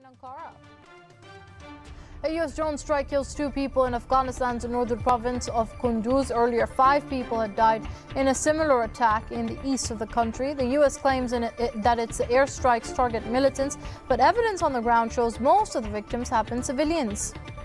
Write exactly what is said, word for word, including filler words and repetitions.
Ankara. A U S drone strike kills two people in Afghanistan's northern province of Kunduz. Earlier, five people had died in a similar attack in the east of the country. The U S claims in it, it, that its airstrikes target militants, but evidence on the ground shows most of the victims have been civilians.